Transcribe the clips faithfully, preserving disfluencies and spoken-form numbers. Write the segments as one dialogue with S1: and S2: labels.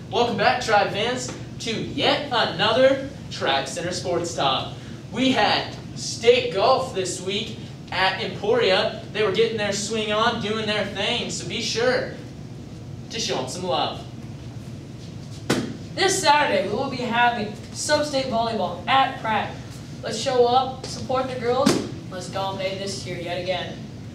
S1: Welcome back, Tribe fans, to yet another Tribe Center Sports Talk. We had state golf this week at Emporia. They were getting their swing on, doing their thing, so be sure to show them some love.
S2: This Saturday, we will be having sub-state volleyball at Pratt. Let's show up, support the girls, let's dominate this year yet again.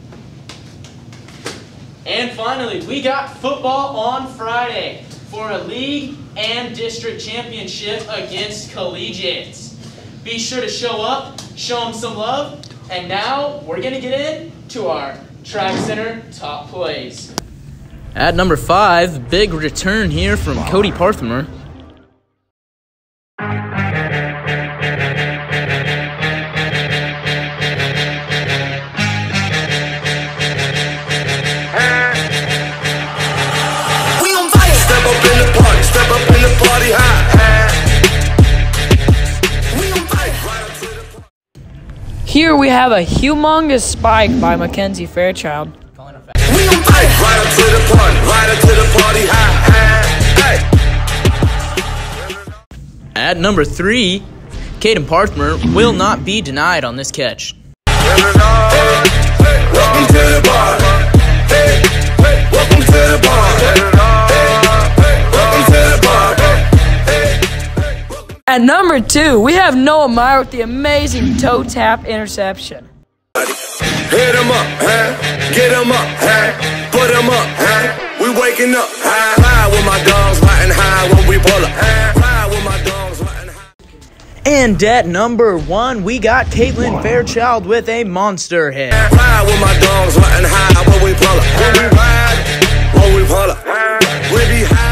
S1: And finally, we got football on Friday for a league and district championship against collegiates. Be sure to show up, show them some love, and now we're going to get into our Tribe Center top plays. At number five, big return here from Cody Parthimer.
S2: Here we have a humongous spike by Mackenzie Fairchild.
S1: At number three, Caden Parthimer will not be denied on this catch.
S3: Welcome to the bar. Hey, hey, welcome to the bar. Welcome to the bar.
S2: At number two, we have Noah Meyer with the amazing toe tap interception.
S3: Hit him up, huh? Get him up, huh? Put him up, huh? We waking up, high, high with my dogs, riding high when we pull up, high with my dogs, riding high.
S1: And at number one, we got Caitlin Fairchild with a monster hit.
S3: Ride with my dogs, riding high when we pull up, when we ride, when we pull up, we be high.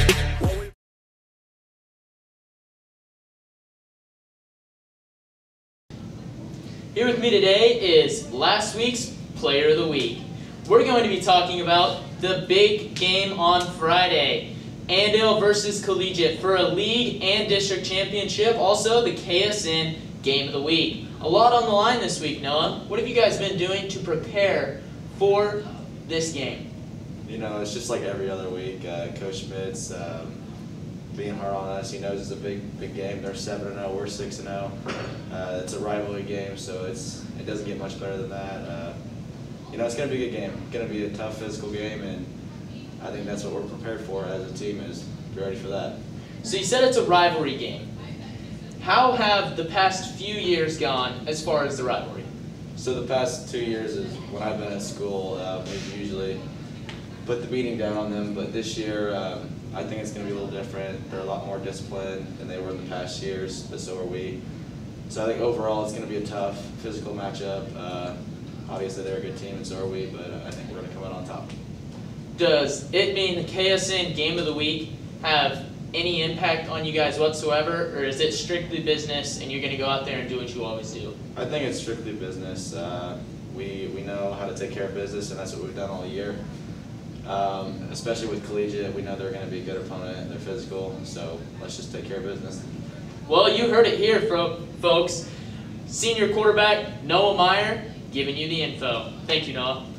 S1: Here with me today is last week's Player of the Week. We're going to be talking about the big game on Friday, Andale versus Collegiate for a league and district championship, also the K S N Game of the Week. A lot on the line this week, Noah. What have you guys been doing to prepare for this game?
S4: You know, it's just like every other week. Uh, Coach Schmidt's um, being hard on us. He knows it's a big, big game. They're seven and zero. We're six and zero. Uh, it's a rivalry game, so it's it doesn't get much better than that. Uh, you know, it's going to be a good game. It's going to be a tough physical game, and I think that's what we're prepared for as a team. Is be ready for that.
S1: So you said it's a rivalry game. How have the past few years gone as far as the rivalry?
S4: So the past two years is when I've been at school. Uh, we've usually put the beating down on them, but this year. Um, I think it's going to be a little different. They're a lot more disciplined than they were in the past years, but so are we. So I think overall it's going to be a tough physical matchup. Uh, obviously they're a good team, and so are we, but uh, I think we're going to come out on top.
S1: Does it mean the K S N Game of the Week have any impact on you guys whatsoever, or is it strictly business and you're going to go out there and do what you always do?
S4: I think it's strictly business. Uh, we, we know how to take care of business, and that's what we've done all year. Um, especially with Collegiate, we know they're going to be a good opponent. They're physical, so let's just take care of business.
S1: Well, you heard it here, folks. Senior quarterback Noah Meyer giving you the info. Thank you, Noah.